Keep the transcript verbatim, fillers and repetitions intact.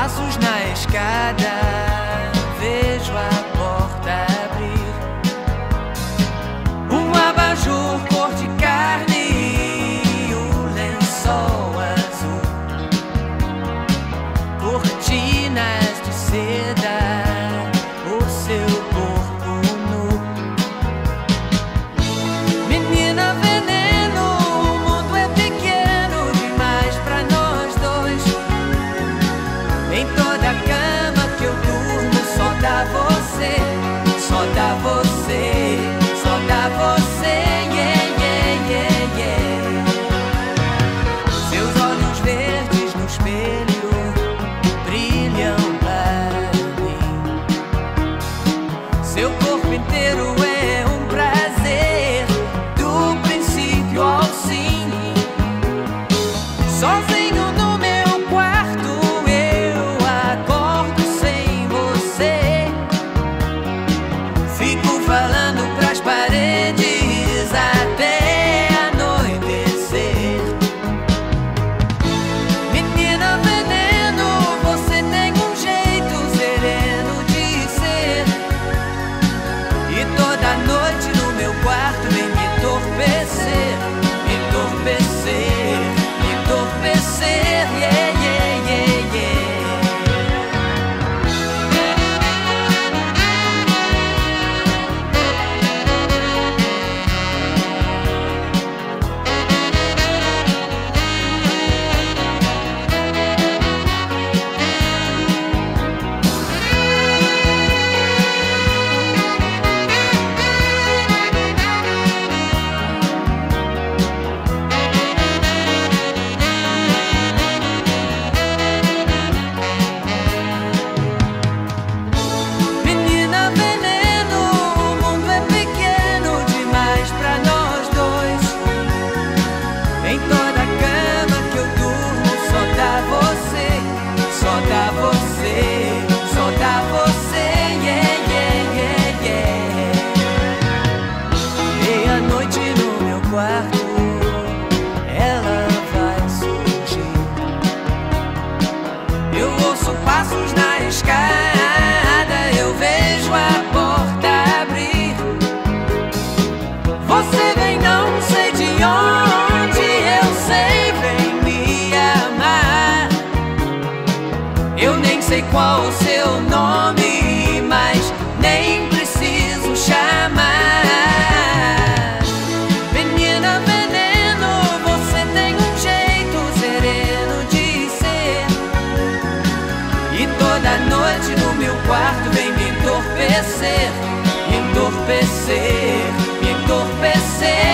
passos na escada, vejo a porta abrir. Um abajur cor de carne e o lençol azul, cortinas de seda, o seu corpo nu. Menina veneno, o mundo é pequeno demais pra nós dois. Em toda a cama que eu durmo só dá você, só dá você, só dá você, yeah, yeah, yeah, yeah. Seus olhos verdes no espelho brilham para mim. Seu corpo inteiro é um prazer, do princípio ao fim. Sozinho no meu quarto eu acordo sem você. Fico falando pras paredes até anoitecer. Menina veneno, você tem um jeito sereno de ser. E toda noite no meu quarto vem me entorpecer, me entorpecer, me entorpecer, yeah, yeah, yeah, yeah. Menina veneno, o mundo é pequeno demais pra nós dois. Em toda a cama que eu durmo só dá você, só dá você, só dá você, yeah, yeah, yeah, yeah. Meia-noite no meu quarto ela vai surgir. Eu ouço passos na escada, eu vejo a porta abrir. Você vem não sei de onde, eu sei, vem me amar. Eu nem sei qual o seu nome, mas nem preciso chamar. Menina veneno, você tem um jeito sereno de ser. E toda noite no meu quarto vem me entorpecer, me entorpecer, me entorpecer.